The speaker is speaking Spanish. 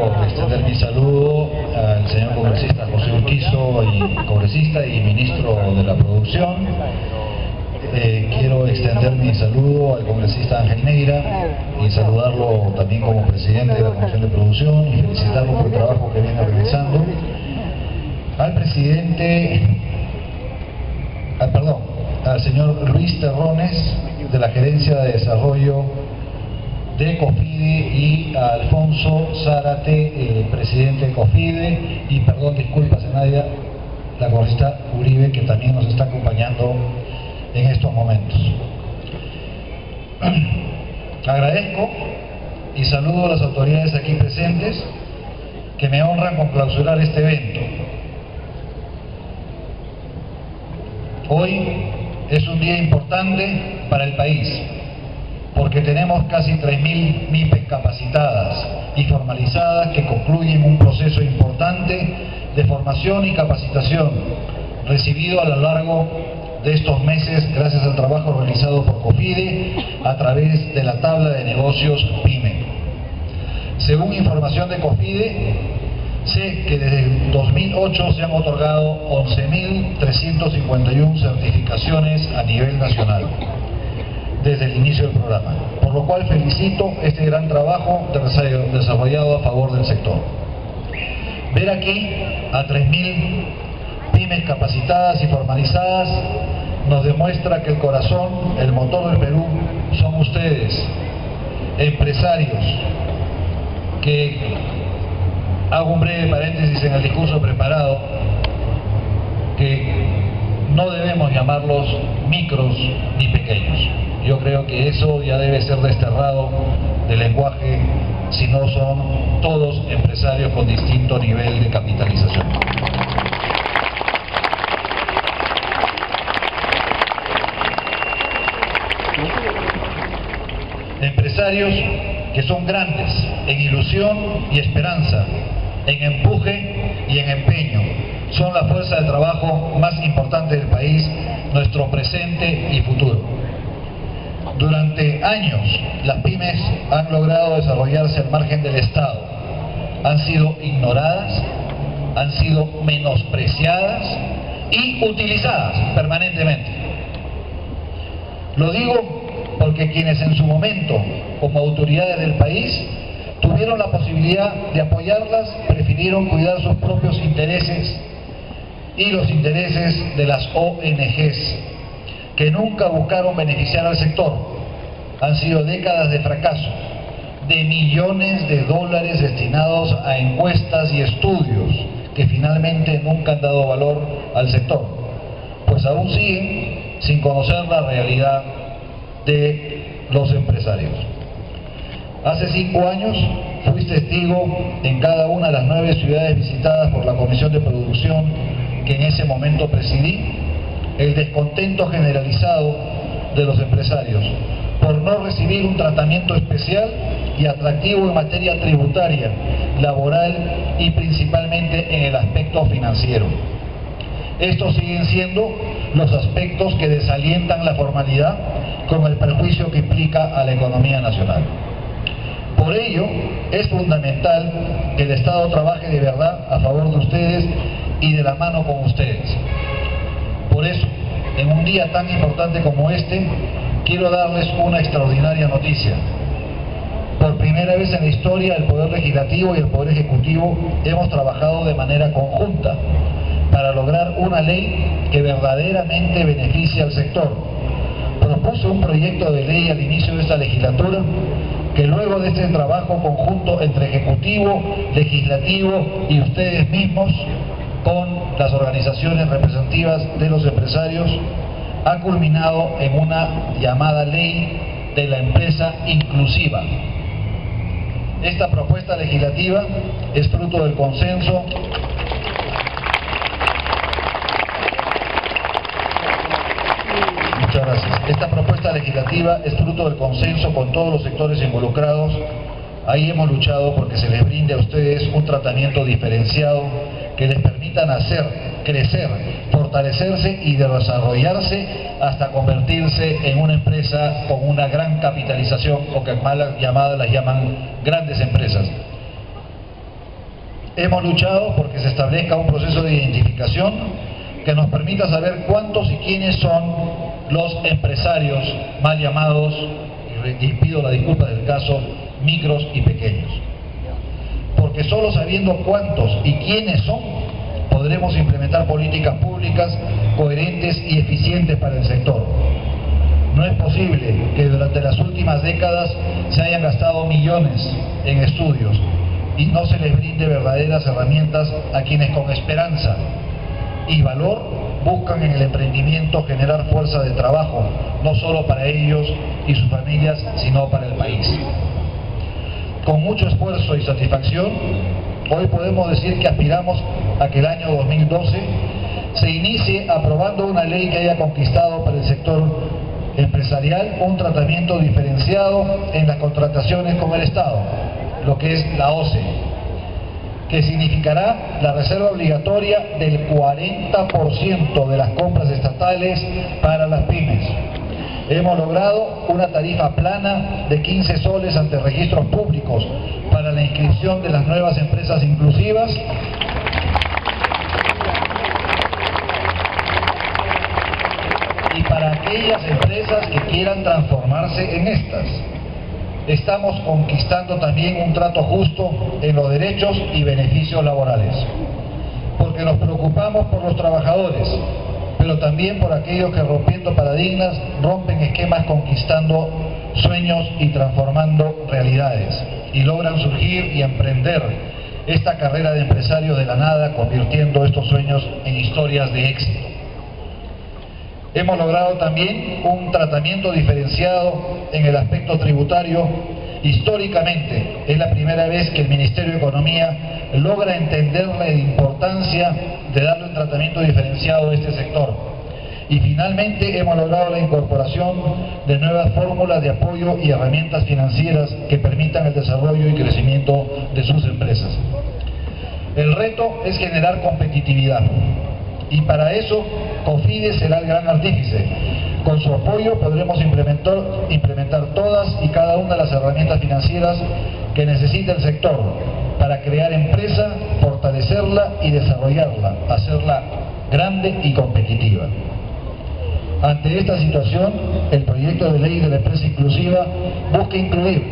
quiero extender mi saludo al señor congresista José Urquizo, congresista y ministro de la Producción. Quiero extender mi saludo al congresista Ángel Neira y saludarlo también como presidente de la Comisión de Producción y felicitarlo por el trabajo que viene realizando. Al presidente, al señor Luis Terrones, de la Gerencia de Desarrollo de COFIDE, y a Alfonso Zárate, presidente de COFIDE, y disculpas Nadia, la congresista Uribe, que también nos está acompañando en estos momentos. Agradezco y saludo a las autoridades aquí presentes que me honran con clausurar este evento. Hoy es un día importante para el país, porque tenemos casi 3.000 MIPYMES capacitadas y formalizadas que concluyen un proceso importante de formación y capacitación recibido a lo largo de estos meses gracias al trabajo realizado por COFIDE a través de la tabla de negocios PYME. Según información de COFIDE, sé que desde el 2008 se han otorgado 11.351 certificaciones a nivel nacional desde el inicio del programa, por lo cual felicito este gran trabajo desarrollado a favor del sector. Ver aquí a 3.000 pymes capacitadas y formalizadas nos demuestra que el corazón, el motor del Perú son ustedes, empresarios, que hago un breve paréntesis en el discurso preparado, que no debemos llamarlos micros ni pequeños. Yo creo que eso ya debe ser desterrado del lenguaje, si no son todos empresarios con distinto nivel de capitalización. Empresarios que son grandes en ilusión y esperanza, en empuje y en empeño. Son la fuerza de trabajo más importante del país, nuestro presente y futuro. Durante años, las pymes han logrado desarrollarse al margen del Estado. Han sido ignoradas, han sido menospreciadas y utilizadas permanentemente. Lo digo porque quienes en su momento, como autoridades del país, tuvieron la posibilidad de apoyarlas, prefirieron cuidar sus propios intereses y los intereses de las ONGs, que nunca buscaron beneficiar al sector. Han sido décadas de fracaso, de millones de dólares destinados a encuestas y estudios que finalmente nunca han dado valor al sector, pues aún siguen sin conocer la realidad de los empresarios. Hace 5 años fui testigo en cada una de las 9 ciudades visitadas por la Comisión de Producción que en ese momento presidí, el descontento generalizado de los empresarios por no recibir un tratamiento especial y atractivo en materia tributaria, laboral y principalmente en el aspecto financiero. Estos siguen siendo los aspectos que desalientan la formalidad con el perjuicio que implica a la economía nacional. Por ello, es fundamental que el Estado trabaje de verdad a favor de ustedes y de la mano con ustedes. Por eso, en un día tan importante como este, quiero darles una extraordinaria noticia. Por primera vez en la historia, el Poder Legislativo y el Poder Ejecutivo hemos trabajado de manera conjunta para lograr una ley que verdaderamente beneficie al sector. Propuse un proyecto de ley al inicio de esta legislatura que luego de este trabajo conjunto entre Ejecutivo, Legislativo y ustedes mismos, con las organizaciones representativas de los empresarios, ha culminado en una llamada ley de la empresa inclusiva. Esta propuesta legislativa es fruto del consenso Muchas gracias. Esta propuesta legislativa es fruto del consenso con todos los sectores involucrados. Ahí hemos luchado porque se les brinde a ustedes un tratamiento diferenciado que les permita nacer, crecer, fortalecerse y desarrollarse hasta convertirse en una empresa con una gran capitalización, o que mal llamadas las llaman grandes empresas. Hemos luchado porque se establezca un proceso de identificación que nos permita saber cuántos y quiénes son los empresarios mal llamados, y pido la disculpa del caso, micros y pequeños. Porque solo sabiendo cuántos y quiénes son, podremos implementar políticas públicas coherentes y eficientes para el sector. No es posible que durante las últimas décadas se hayan gastado millones en estudios y no se les brinde verdaderas herramientas a quienes con esperanza y valor buscan en el emprendimiento generar fuerza de trabajo, no solo para ellos y sus familias, sino para el país. Con mucho esfuerzo y satisfacción, hoy podemos decir que aspiramos a que el año 2012 se inicie aprobando una ley que haya conquistado para el sector empresarial un tratamiento diferenciado en las contrataciones con el Estado, lo que es la OCE, que significará la reserva obligatoria del 40% de las compras estatales para las pymes. Hemos logrado una tarifa plana de 15 soles ante registros públicos para la inscripción de las nuevas empresas inclusivas y para aquellas empresas que quieran transformarse en estas. Estamos conquistando también un trato justo en los derechos y beneficios laborales, porque nos preocupamos por los trabajadores, pero también por aquellos que, rompiendo paradigmas, rompen esquemas, conquistando sueños y transformando realidades, y logran surgir y emprender esta carrera de empresarios de la nada, convirtiendo estos sueños en historias de éxito. Hemos logrado también un tratamiento diferenciado en el aspecto tributario. Históricamente es la primera vez que el Ministerio de Economía logra entender la importancia de darle un tratamiento diferenciado a este sector. Y finalmente hemos logrado la incorporación de nuevas fórmulas de apoyo y herramientas financieras que permitan el desarrollo y crecimiento de sus empresas. El reto es generar competitividad. Y para eso, COFIDE será el gran artífice. Con su apoyo podremos implementar todas y cada una de las herramientas financieras que necesita el sector para crear empresa, fortalecerla y desarrollarla, hacerla grande y competitiva. Ante esta situación, el proyecto de ley de la empresa inclusiva busca incluir